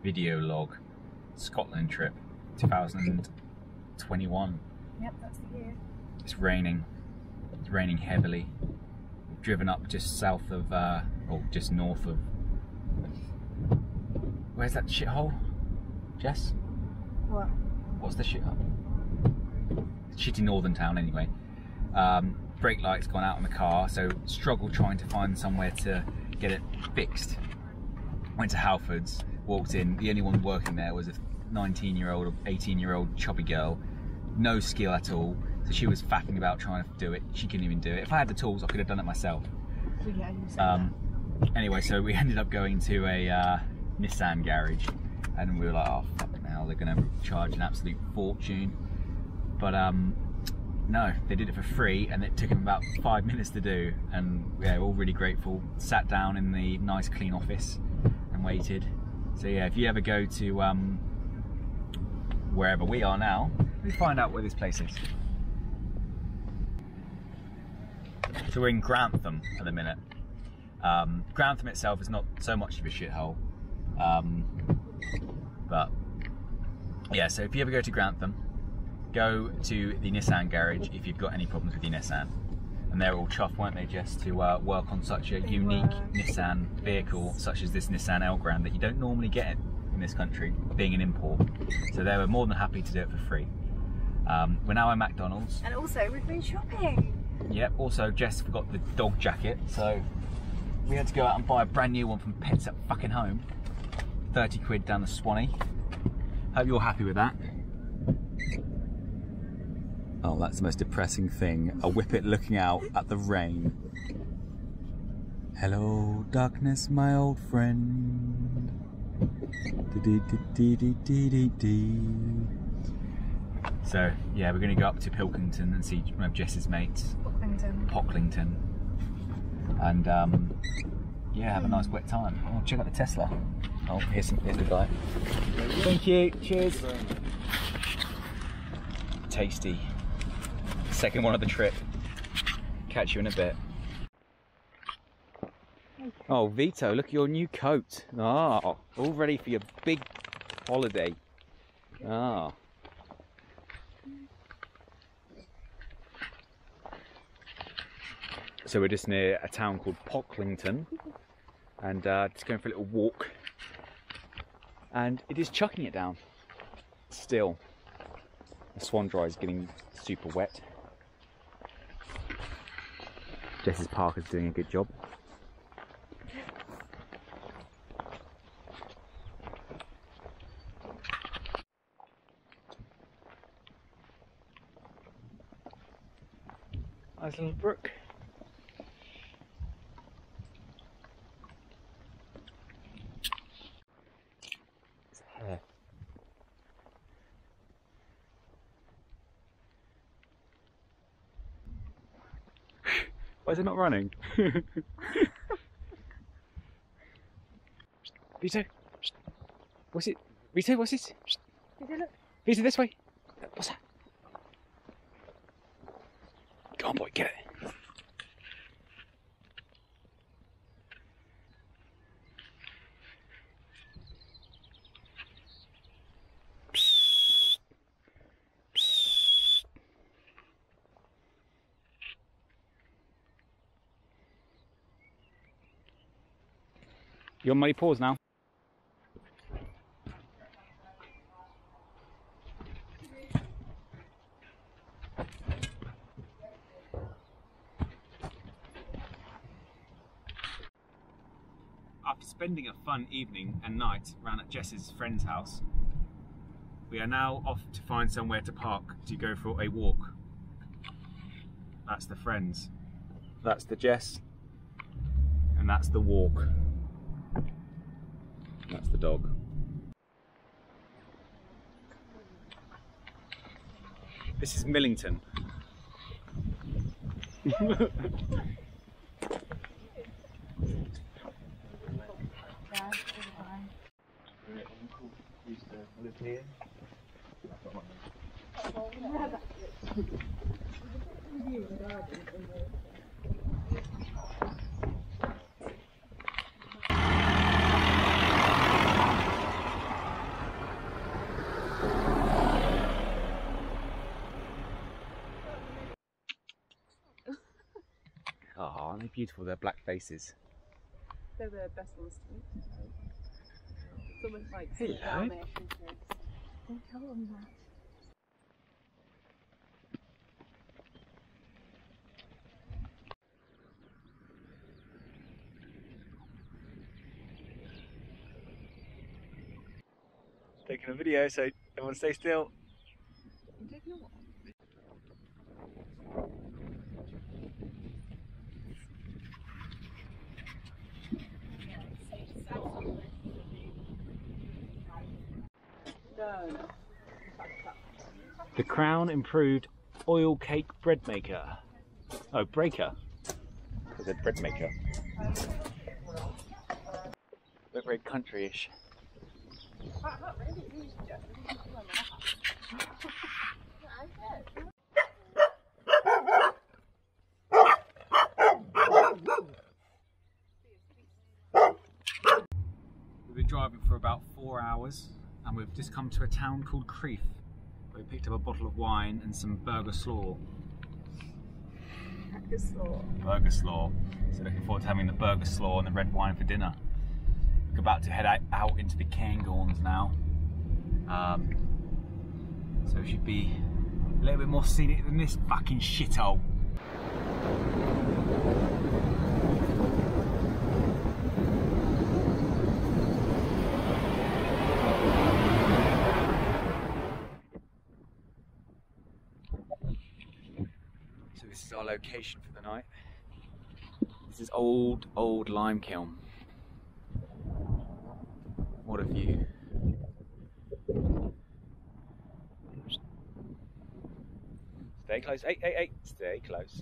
video log Scotland trip 2021. Yep, that's the year. It's raining. It's raining heavily. We've driven up just south of, or just north of. Where's that shithole, Jess? What? What's the shithole? Shitty northern town, anyway. Brake light's gone out on the car, so struggle trying to find somewhere to get it fixed. Went to Halfords, walked in. The only one working there was a 19-year-old or 18-year-old chubby girl, no skill at all. So she was faffing about trying to do it. She couldn't even do it. If I had the tools, I could have done it myself. Yeah, you said that. Anyway, so we ended up going to a Nissan garage, and we were like, oh fuck now, they're gonna charge an absolute fortune. But no, they did it for free, and it took them about 5 minutes to do, and yeah, we're all really grateful. Sat down in the nice clean office and waited. So yeah, if you ever go to wherever we are now, let me find out where this place is. So we're in Grantham at the minute. Grantham itself is not so much of a shithole, but yeah, so if you ever go to Grantham, go to the Nissan garage if you've got any problems with your Nissan. And they're all chuffed, weren't they, Jess, to work on such a unique Nissan vehicle such as this Nissan Elgrand that you don't normally get in this country, being an import. So they were more than happy to do it for free. We're now at McDonald's. And also, we've been shopping. Yep, also Jess forgot the dog jacket, so we had to go out and buy a brand new one from Pets at fucking Home. 30 quid down the Swanee. Hope you're happy with that. Oh, that's the most depressing thing. A whippet looking out at the rain. Hello, darkness, my old friend. So, yeah, we're going to go up to Pilkington and see one of Jess's mates. Pocklington. And, yeah, have a nice wet time. Oh, check out the Tesla. Oh, here's the guy. Thank you. Cheers. Tasty. Second one of the trip. Catch you in a bit. Oh, Vito, look at your new coat. Oh, all ready for your big holiday. Oh. So we're just near a town called Pocklington, and just going for a little walk. And it is chucking it down. Still. The Swan Dry is getting super wet. Jess's Parker's doing a good job. Nice little brook. It's a hare. Why is it not running? Vito, what's it? Vito, what's this? Vito, look. Vito, this way. What's that? Go on, boy, get it. You on muddy paws now? After spending a fun evening and night round at Jess's friend's house, we are now off to find somewhere to park to go for a walk. That's the friends. That's the Jess. And that's the walk. That's the dog. This is Millington. Used to live here. aren't they beautiful? They're black faces. They're the best ones to eat. It's almost like Hello. down there. Don't tell them that. Taking a video, so everyone stay still. I'm taking a walk. No. The Crown Improved Oil Cake Bread Maker. Oh, breaker. It's a bread maker. Look very country-ish. Not really, Jess. We've been driving for about 4 hours and we've just come to a town called Crieff where we picked up a bottle of wine and some burger slaw. Burger slaw. So looking forward to having the burger slaw and the red wine for dinner. We're about to head out into the Cairngorms now. So it should be a little bit more scenic than this fucking shithole. So this is our location for the night. This is old lime kiln. What a view. Stay close. Hey. Stay close.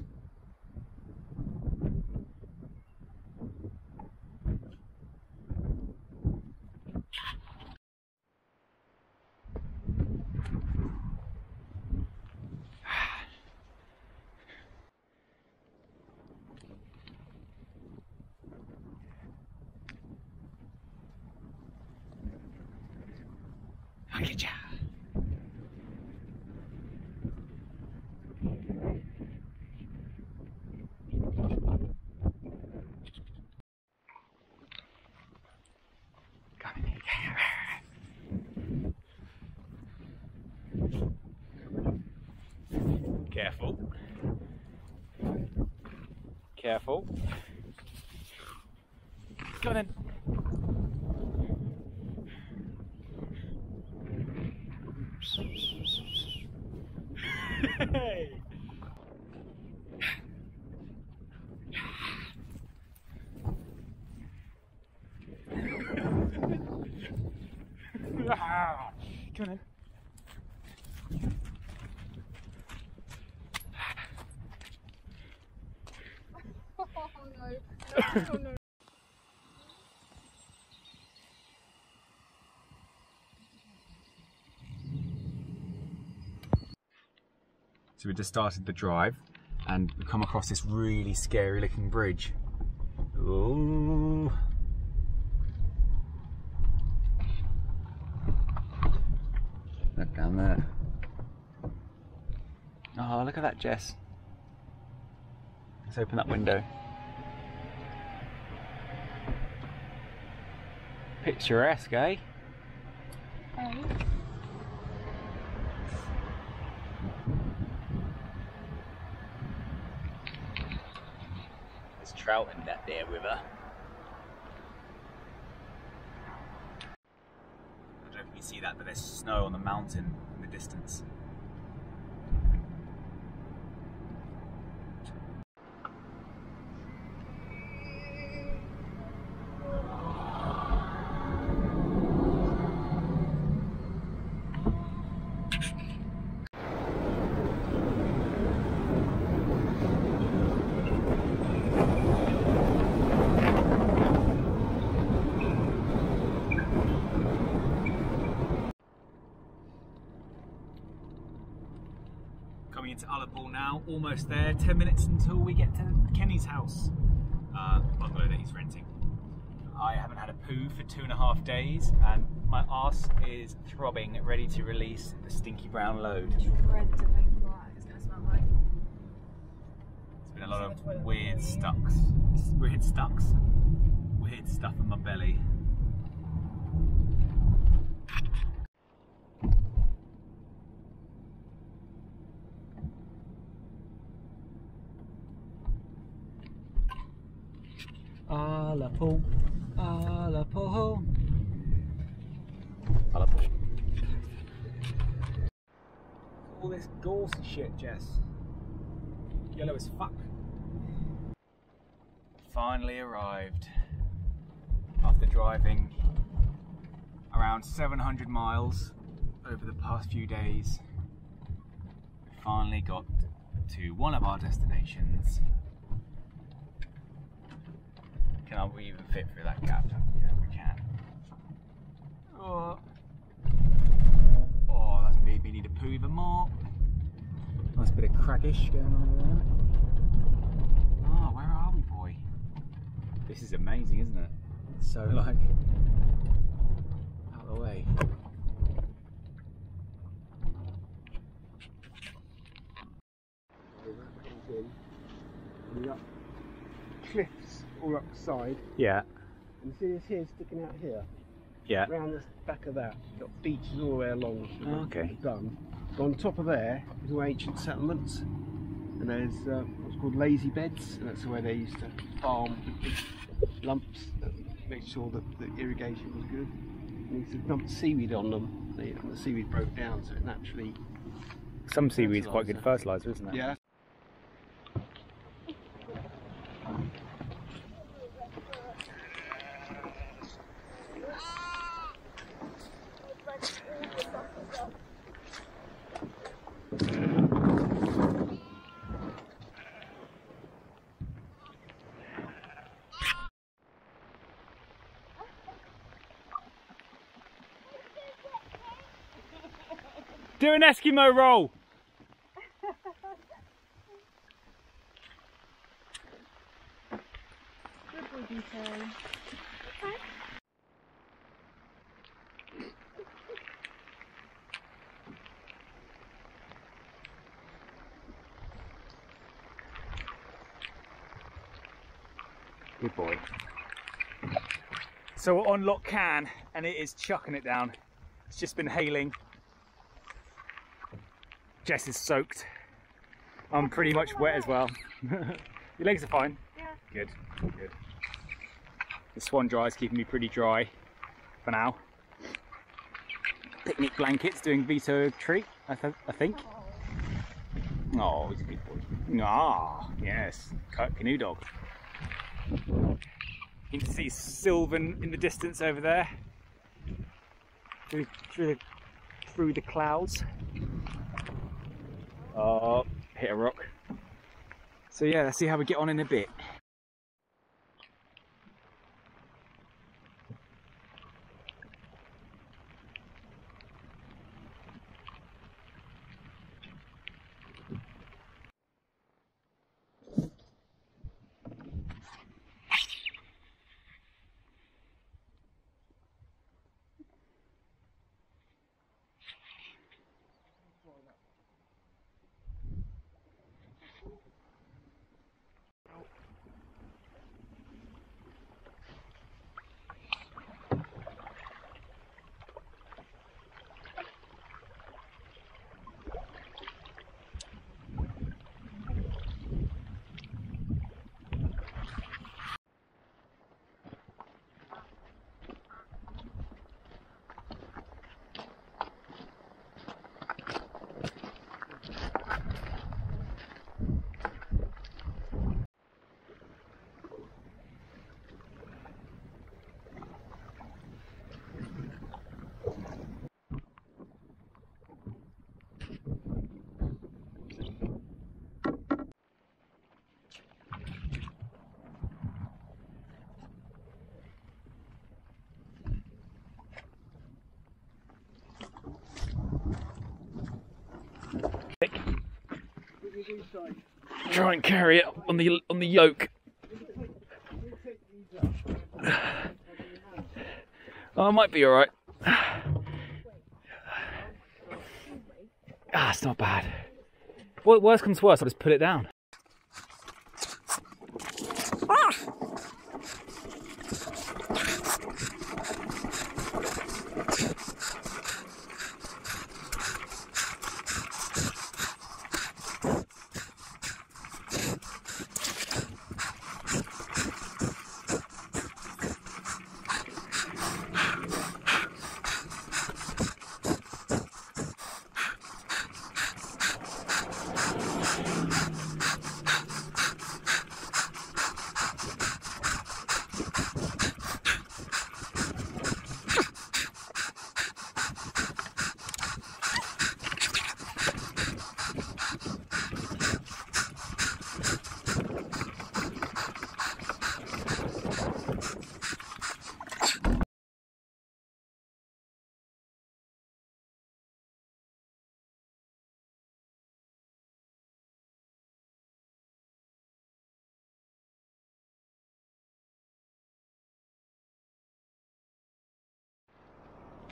Get ya. Come in here. Careful. Careful. Go on then. Hey. Come on in. Oh no. No. So we just started the drive and we come across this really scary looking bridge. Ooh. Look down there. Oh, look at that, Jess. Let's open that window. Picturesque, eh? There's trout in that there river. I don't know if you can see that, but there's snow on the mountain in the distance. Coming into Ullapool now, almost there, 10 minutes until we get to Kenny's house, bungalow that he's renting. I haven't had a poo for 2.5 days and my arse is throbbing, ready to release the stinky brown load. Dread to make what it's going to smell like. It's Getting a lot of weird stuff in my belly. À la Paul, à la Paul, à la Paul. All this gorse shit, Jess. Yellow as fuck. Finally arrived after driving around 700 miles over the past few days. We finally got to one of our destinations. Can we even fit through that gap? Yeah, we can. Oh, that's made me need to poo even more. Nice bit of craggish going on there. Oh, where are we, boy? This is amazing, isn't it? It's so like out of the way. We got cliffs all up the side. Yeah. And see this here sticking out here? Yeah. Around the back of that, you've got beaches all the way along. Okay. Done. So on top of there is all ancient settlements, and there's what's called lazy beds, and that's where they used to farm big lumps, make sure that the irrigation was good. And they used to dump seaweed on them, and the seaweed broke down, so it naturally. Some seaweed's quite good fertiliser, isn't it? Yeah. Do an Eskimo roll! Good boy, Vito. Good boy. So we're on Loch Can and it is chucking it down. It's just been hailing. Jess is soaked. I'm pretty much wet as well. Your legs are fine? Yeah. Good, good. The swan dry is keeping me pretty dry for now. Picnic blankets doing Vito a treat, I think. Oh, he's a good boy. Ah, yes, canoe dog. You can see Sylvan in the distance over there, through the clouds. Oh, hit a rock. So yeah, let's see how we get on in a bit. Try and carry it on the yoke. Oh, it might be all right. It's not bad. Well, worst comes to worst, I'll just put it down.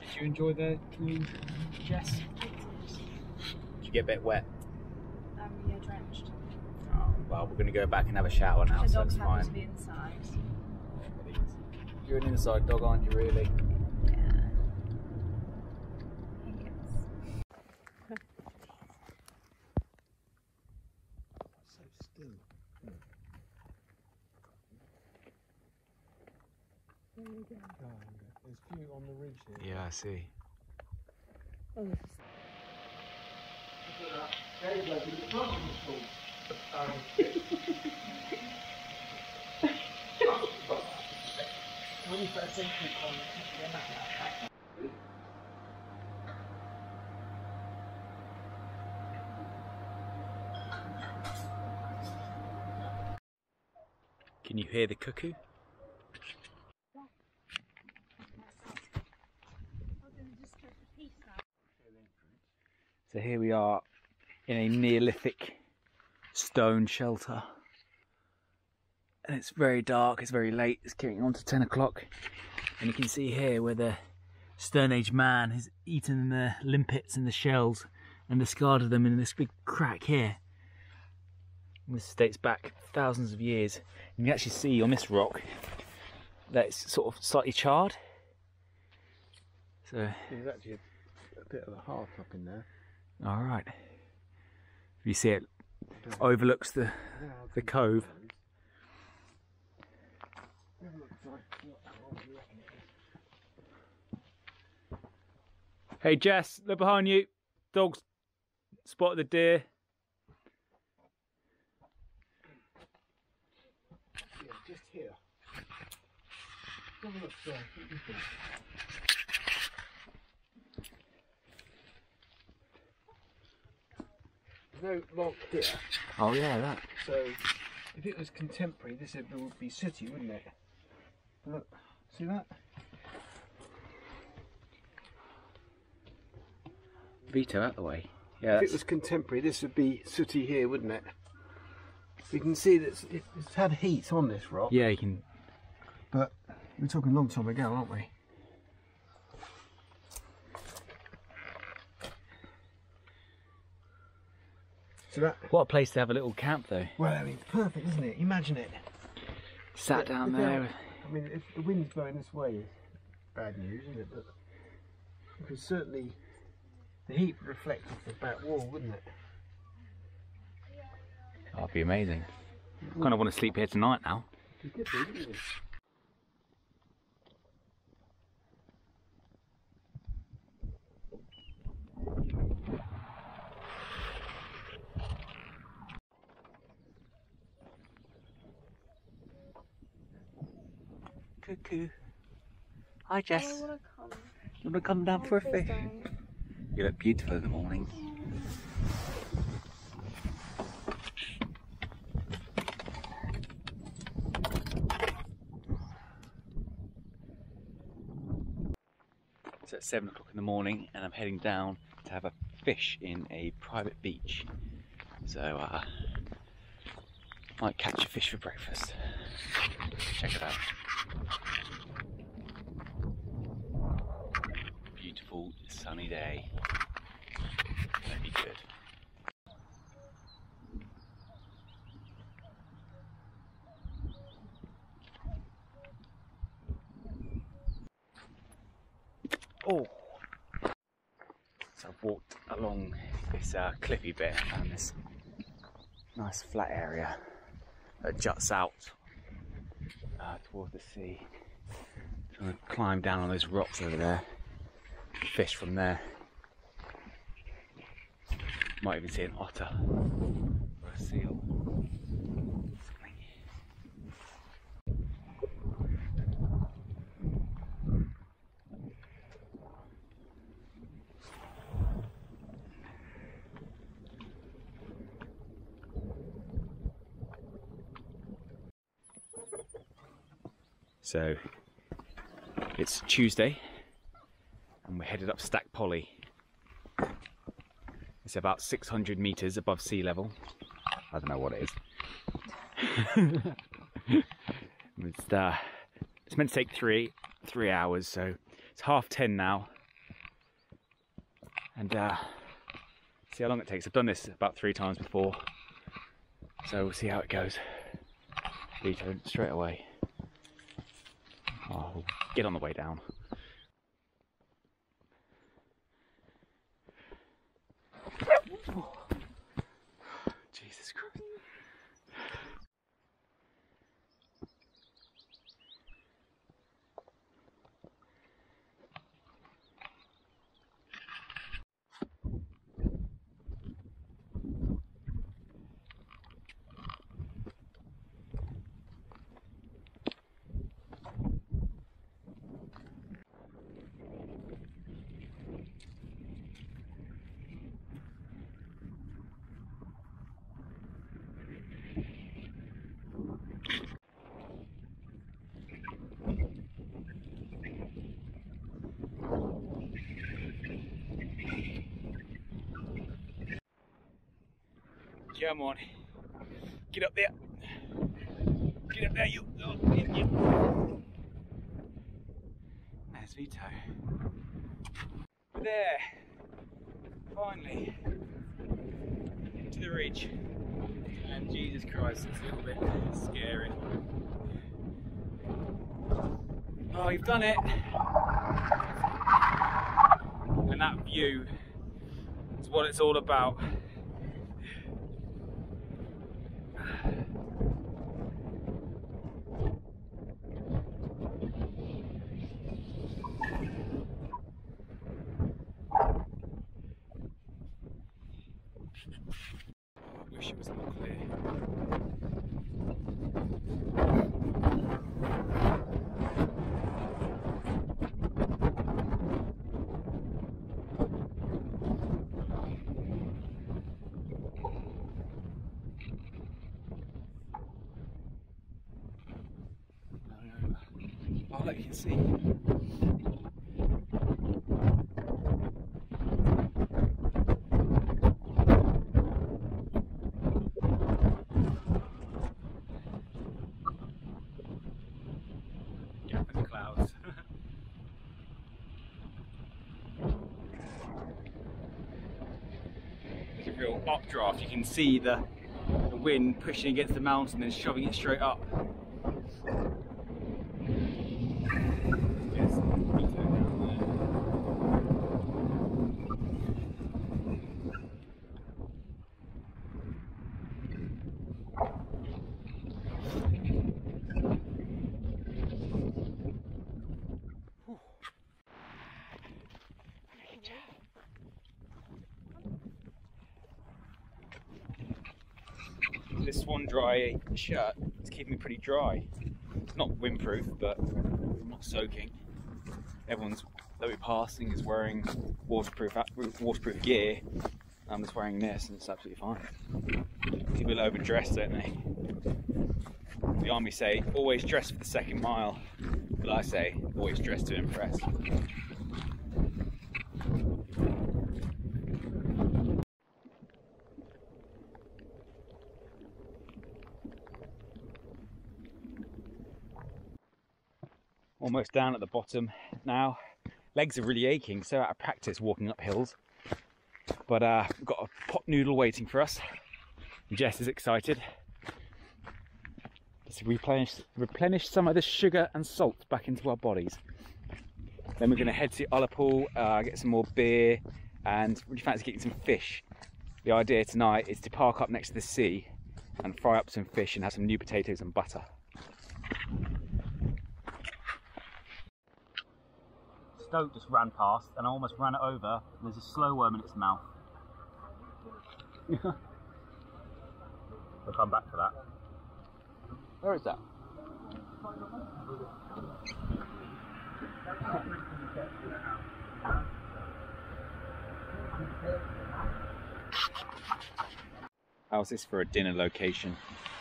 Did you enjoy the canoe, Jess? Did you get a bit wet? Yeah, drenched. Oh, well, we're going to go back and have a shower now, so that's fine. To be inside. You're an inside dog, aren't you, really? Yeah. So still. There's a few on the ridge here. Yeah, I see. Oh, Can you hear the cuckoo? So here we are in a Neolithic stone shelter. And it's very dark, it's very late, it's getting on to 10 o'clock. And you can see here where the Stone Age man has eaten the limpets and the shells and discarded them in this big crack here. And this dates back thousands of years. And you can actually see on this rock that it's sort of slightly charred. So there's actually a bit of a heart up in there. all right. You see it overlooks the cove. Hey Jess, look behind you. Dog's spotted the deer. Yeah, just here. Have a look, sir. No lock here. Oh yeah, that. So if it was contemporary, this would be city, wouldn't it? Look, see that? Vito out the way. Yeah. If it was contemporary, this would be sooty here, wouldn't it? We can see that it's had heat on this rock. Yeah, you can. But we're talking a long time ago, aren't we? So that. What a place to have a little camp, though. Well, I mean, it's perfect, isn't it? Imagine it. Sat down there. I mean, if the wind's blowing this way, it's bad news, isn't it? But because certainly the heat would reflect off the back wall, wouldn't it? That'd be amazing. I kind of want to sleep here tonight now. You could do, wouldn't you? Cuckoo. Hi Jess. I want to come. You want to come down for a fish? You look beautiful in the morning. So it's 7 o'clock in the morning and I'm heading down to have a fish in a private beach. So might catch a fish for breakfast. Check it out. Beautiful sunny day. That'd be good. Oh! So I've walked along this cliffy bit and found this nice flat area that juts out toward the sea. So I'm going to climb down on those rocks over there, fish from there. Might even see an otter or a seal. Something. So it's Tuesday and we're headed up Stack Polly. It's about 600 meters above sea level. I don't know what it is. It's meant to take three hours, so it's 10:30 now. and see how long it takes. I've done this about 3 times before, so we'll see how it goes. Vito, straight away. Oh, we'll get on the way down. Oh. Jesus Christ. Come on, get up there. Get up there, you. Oh, yeah. There's Vito. We're there, finally, to the ridge. And Jesus Christ, it's a little bit scary. Oh, you've done it. And that view is what it's all about. I wish it was more clear. Oh, look, you can see. Gap in the clouds. It's a real updraft. You can see the wind pushing against the mountain and shoving it straight up. Yes, Vito down there. This Swan Dry shirt is keeping me pretty dry. It's not windproof, but I'm not soaking. Everyone's that we're passing is wearing waterproof gear. I'm just wearing this, and it's absolutely fine. People overdress, don't they? The army say always dress for the second mile, but I say always dress to impress. Almost down at the bottom now. Legs are really aching, so out of practice walking up hills. But we've got a pot noodle waiting for us. Jess is excited. Let's replenish some of the sugar and salt back into our bodies. Then we're going to head to Ullapool, get some more beer, and really fancy getting some fish. The idea tonight is to park up next to the sea and fry up some fish and have some new potatoes and butter. Stoat just ran past and I almost ran it over, and there's a slow worm in its mouth. We'll come back for that. Where is that? How's this for a dinner location?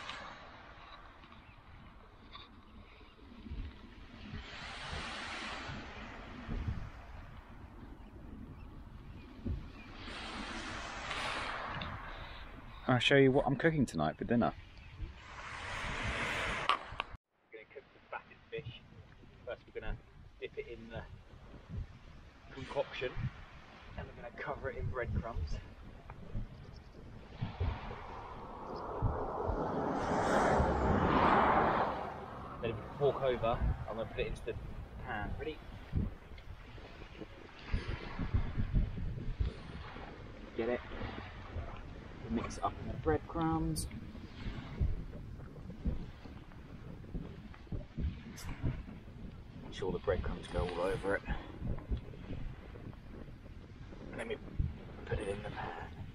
I'll show you what I'm cooking tonight for dinner. We're going to cook some fatted fish. First we're going to dip it in the concoction And we're going to cover it in breadcrumbs. Then if we walk over, I'm going to put it into the pan. Ready? Get it? Mix it up in the breadcrumbs. Make sure the breadcrumbs go all over it. And then we put it in the pan.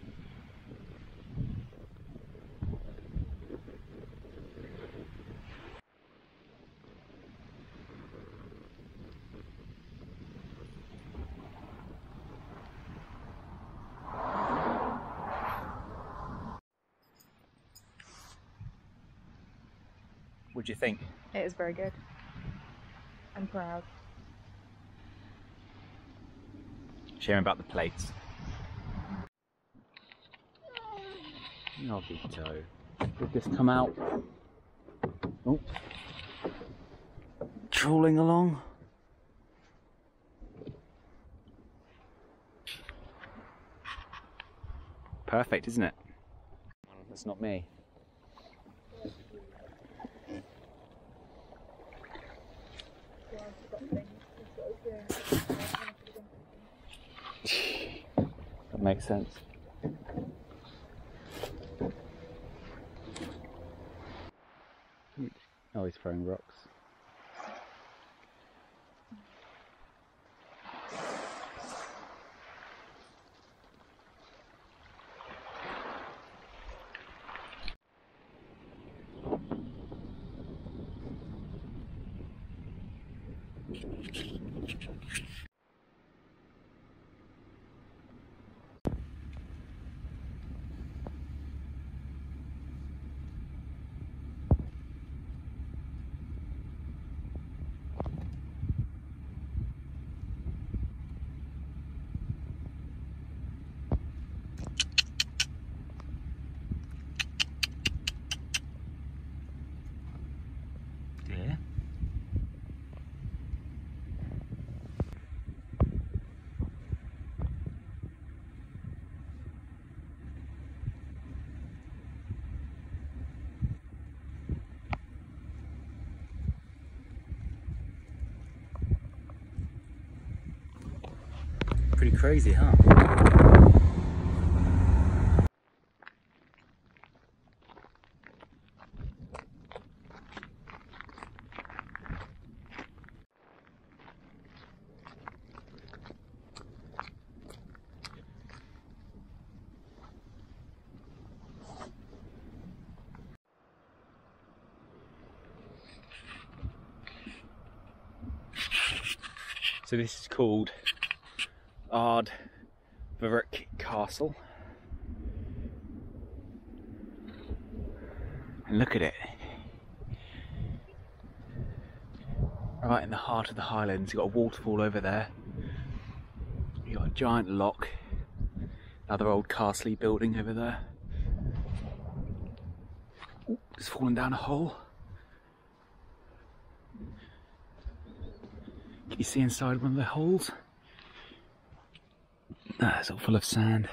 What do you think? It is very good. I'm proud. Sharing about the plates. Oh, Vito. Did this come out? Oh. Trawling along. Perfect, isn't it? That's not me. That makes sense. Oh, he's throwing rocks. Yeah. Pretty crazy, huh? So this is called Ardvark Castle. And look at it. Right in the heart of the Highlands. You've got a waterfall over there. You've got a giant lock. Another old castle building over there. Ooh, it's fallen down a hole. Can you see inside one of the holes? Ah, it's all full of sand.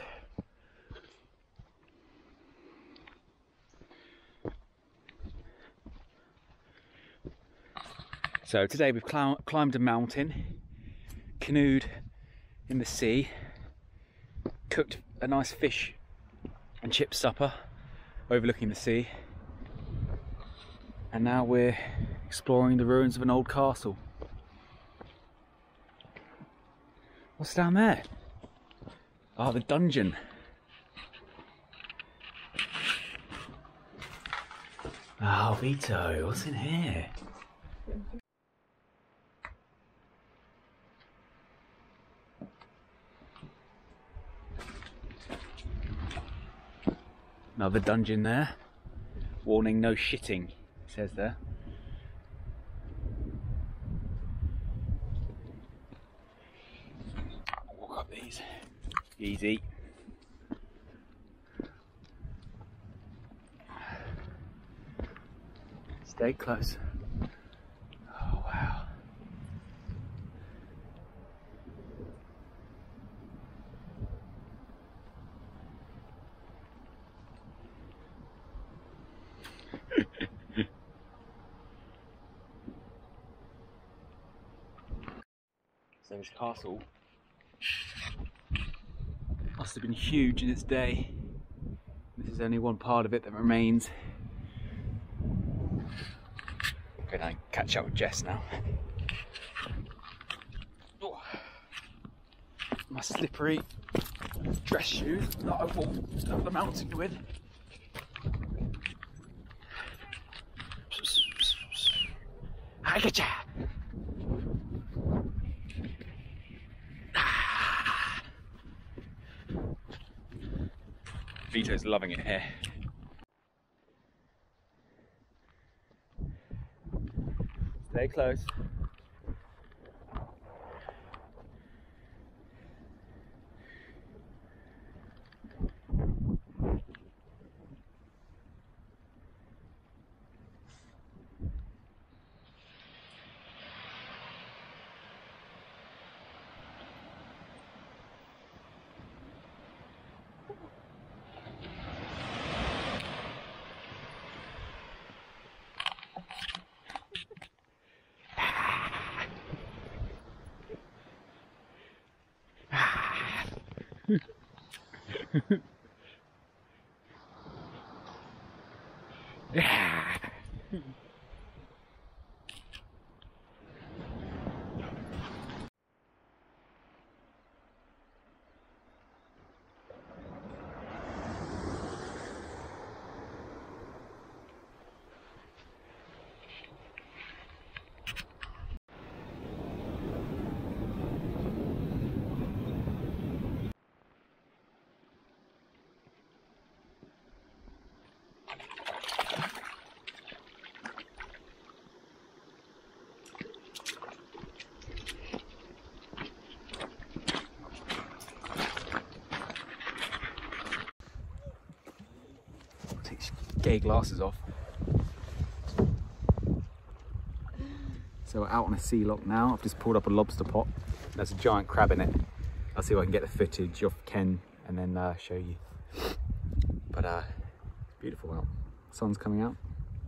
So today we've climbed a mountain, canoed in the sea, cooked a nice fish and chip supper overlooking the sea, and now we're exploring the ruins of an old castle. What's down there? Ah, the dungeon. Oh, Vito, what's in here? Another dungeon there. Warning, no shitting, it says there. Walk up these. Easy. Stay close. Oh wow. So this castle must have been huge in its day. This is only one part of it that remains. Go down and catch up with Jess now. Oh. My slippery dress shoes that I walked up the mountain with. I get ya! Vito's loving it here. Stay close. Yeah. Take gay glasses off. So we're out on a sea lock now. I've just pulled up a lobster pot. There's a giant crab in it. I'll see if I can get the footage off Ken and then show you. But beautiful out. Sun's coming out.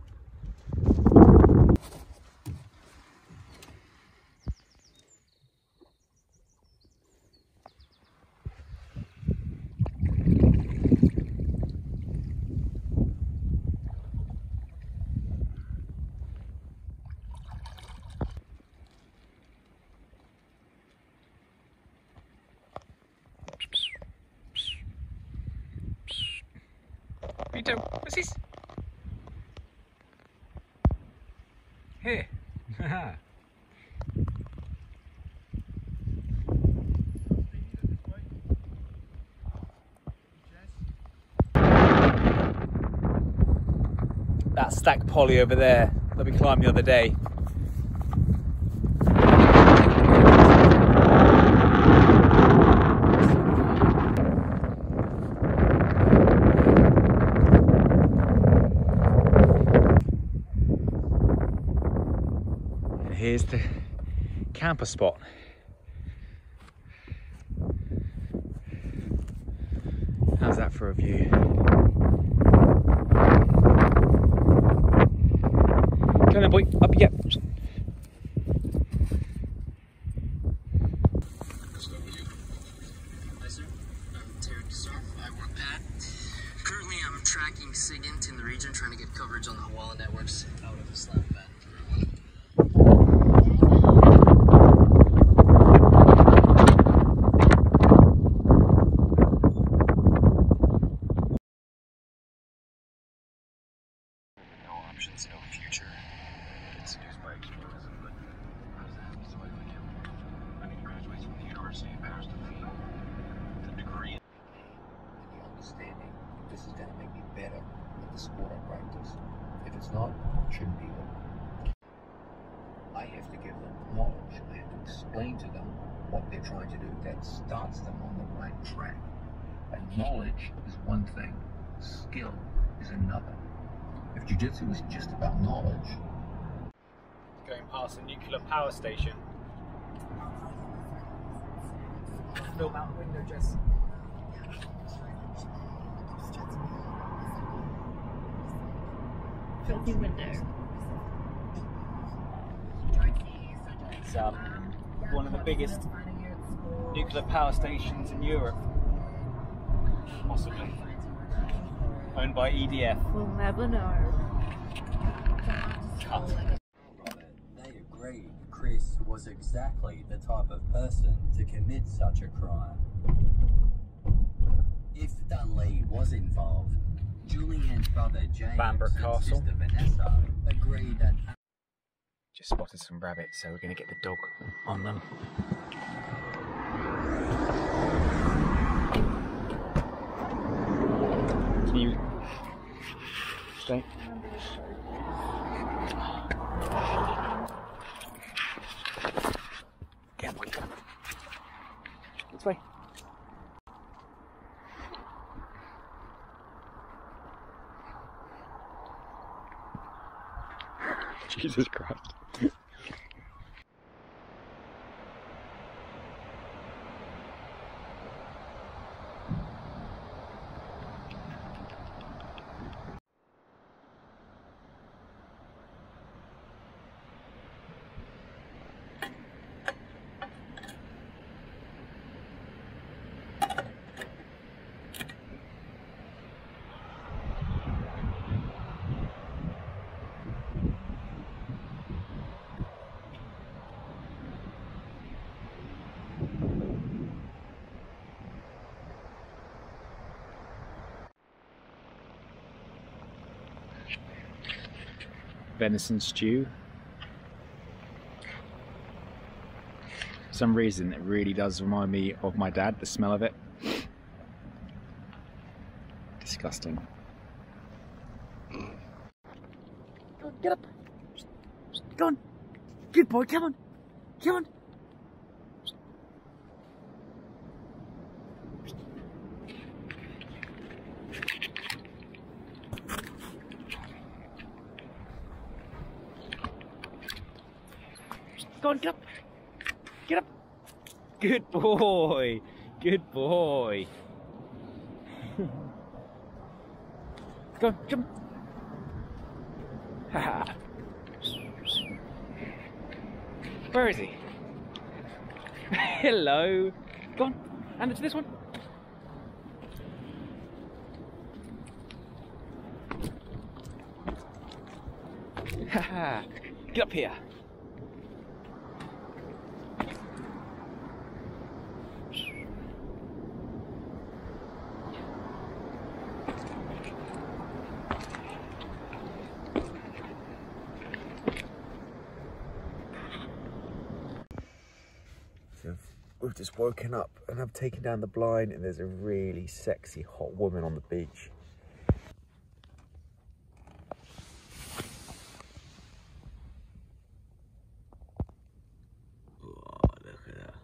Vito, what's this? Here. That stack poly over there that we climbed the other day. Here's the camper spot. How's that for a view? Come on, boy, up you get. Currently, I'm tracking SIGINT in the region, trying to get coverage on the Hawala networks out of Islamabad. Options, no future. It's seduced by extremism, but how does that have to survive like him? I mean, he graduates from the University of Paris to the degree. And the understanding this is going to make me better at the sport I practice. If it's not, it shouldn't be there. I have to give them knowledge. I have to explain to them what they're trying to do. That starts them on the right track. And knowledge is one thing, skill is another. If jiu-jitsu is just about knowledge. Going past a nuclear power station. Film out the window, Jess. Filthy window. It's one of the biggest nuclear power stations in Europe. Possibly. Owned by EDF. We'll never know. Cut. They agreed Chris was exactly the type of person to commit such a crime. If Dunley was involved, Julianne's brother James Bamburgh and Castle. sister Vanessa agreed that Just spotted some rabbits, so we're going to get the dog on them. Can you stay? Get away. This way. Jesus Christ. Venison stew. For some reason it really does remind me of my dad, the smell of it. Disgusting. Go on, get up. Go on. Good boy, come on. Come on. Go on, get up. Get up. Good boy. Good boy. Go on, jump. Haha. Where is he? Hello. Go on, hand it to this one. Haha. Get up here. We've just woken up and I've taken down the blind and there's a really sexy hot woman on the beach. Oh, look at that.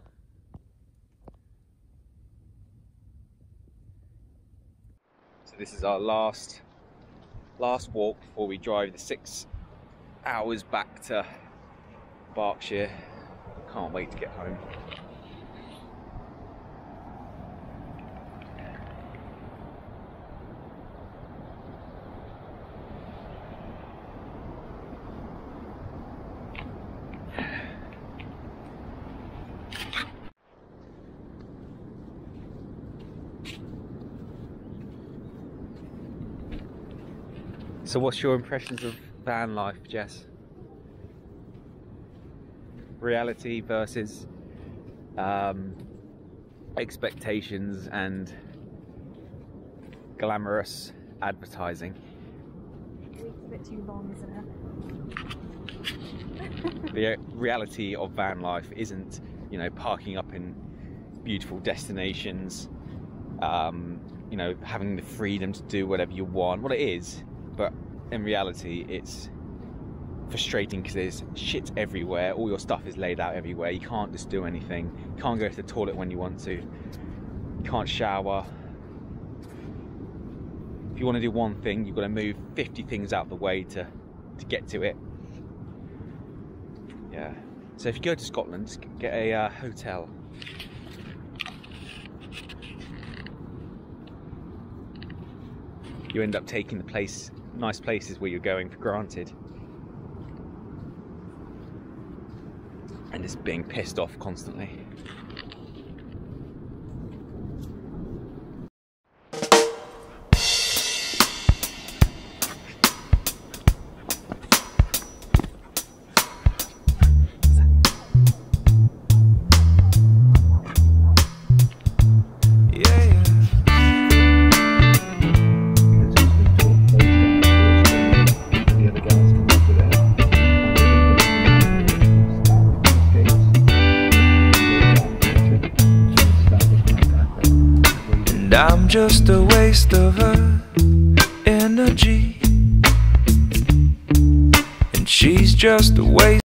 So this is our last walk before we drive the 6 hours back to Berkshire. Can't wait to get home. So what's your impressions of van life, Jess? Reality versus expectations and glamorous advertising. It's a bit too long, isn't it? The reality of van life isn't, you know, parking up in beautiful destinations, you know, having the freedom to do whatever you want. Well, it is, but in reality it's frustrating because there's shit everywhere. All your stuff is laid out everywhere. You can't just do anything. You can't go to the toilet when you want to. You can't shower. If you want to do one thing, you've got to move 50 things out of the way to get to it. Yeah. So if you go to Scotland, just get a hotel. You end up taking the nice places where you're going for granted. and just being pissed off constantly. I'm just a waste of her energy, and she's just a waste.